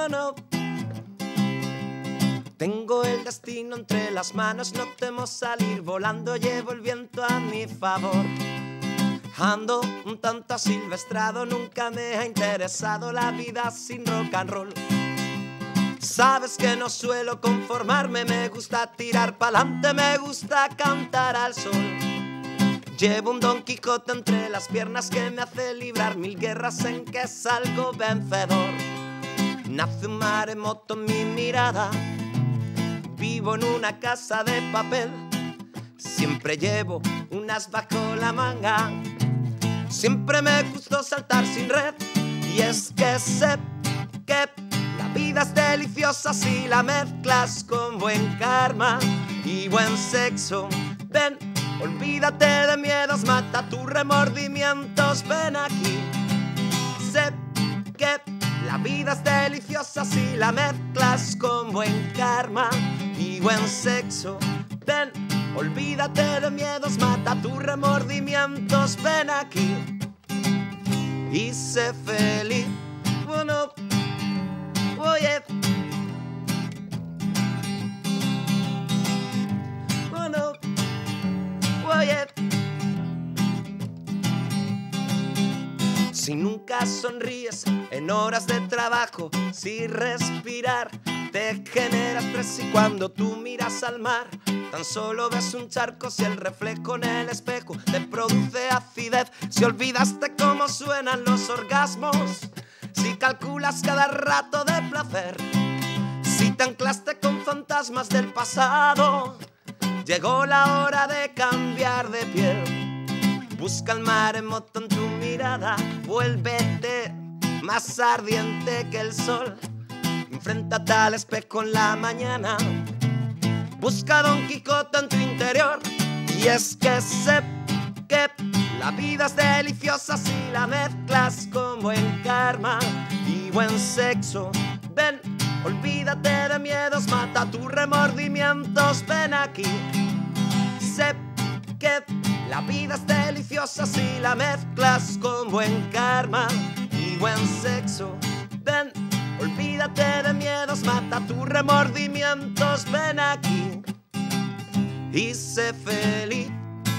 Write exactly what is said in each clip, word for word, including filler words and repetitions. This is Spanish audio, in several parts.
Bueno, tengo el destino entre las manos, no temo salir volando, llevo el viento a mi favor. Ando un tanto asilvestrado, nunca me ha interesado la vida sin rock and roll. Sabes que no suelo conformarme, me gusta tirar pa'lante, me gusta cantar al sol. Llevo un Don Quijote entre las piernas que me hace librar mil guerras en que salgo vencedor. Nace un maremoto en mi mirada, vivo en una casa de papel. Siempre llevo un as bajo la manga, siempre me gustó saltar sin red. Y es que sé que la vida es deliciosa si la mezclas con buen karma y buen sexo. Ven, olvídate de miedos, mata tus remordimientos, ven aquí. Sé que la vida es deliciosa si la mezclas con buen karma y buen sexo. Ven, olvídate de miedos, mata tus remordimientos, ven aquí y sé feliz. Bueno, oye, bueno, oye. Si nunca sonríes en horas de trabajo, si respirar te genera estrés y cuando tú miras al mar tan solo ves un charco, si el reflejo en el espejo te produce acidez, si olvidaste cómo suenan los orgasmos, si calculas cada rato de placer, si te anclaste con fantasmas del pasado, llegó la hora de cambiar de piel. Busca el maremoto en tu mirada, vuélvete más ardiente que el sol. Enfréntate al espejo en la mañana, busca a Don Quijote en tu interior. Y es que sé que la vida es deliciosa si la mezclas con buen karma y buen sexo. Ven, olvídate de miedos, mata tus remordimientos, ven aquí. Sé que la vida es deliciosa si la mezclas con buen karma y buen sexo. Ven, olvídate de miedos, mata tus remordimientos, ven aquí y sé feliz.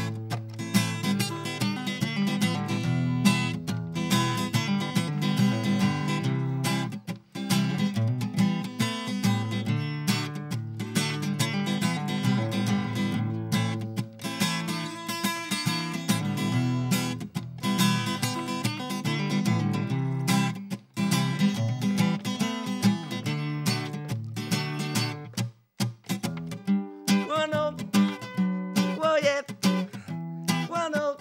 Bueno, oye, bueno,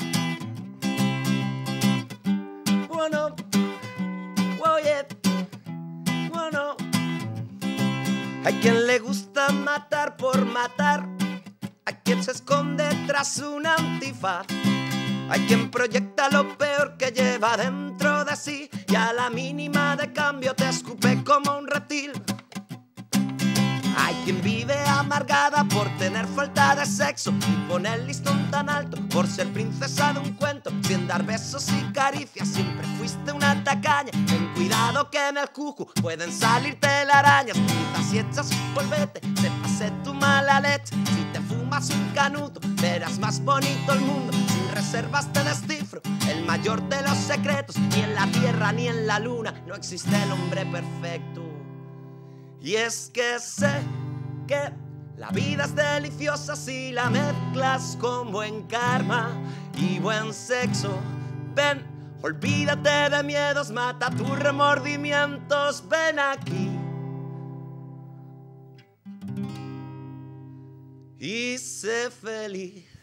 bueno, oye, bueno. Hay quien le gusta matar por matar, hay quien se esconde tras un antifaz, hay quien proyecta lo peor que lleva dentro de sí y a la mínima de cambio te escupe como un reptil. Hay quien vive amargada por tener falta de sexo y pone el listón tan alto por ser princesa de un cuento, sin dar besos y caricias. Siempre fuiste una tacaña, ten cuidado que en el cucu pueden salirte arañas. Quizás si echas un polvete se pase tu mala leche, si te fumas un canuto verás más bonito el mundo. Sin reservas te descifro el mayor de los secretos, ni en la tierra ni en la luna no existe el hombre perfecto. Y es que sé que la vida es deliciosa si la mezclas con buen karma y buen sexo. Ven, olvídate de miedos, mata tus remordimientos, ven aquí y sé feliz.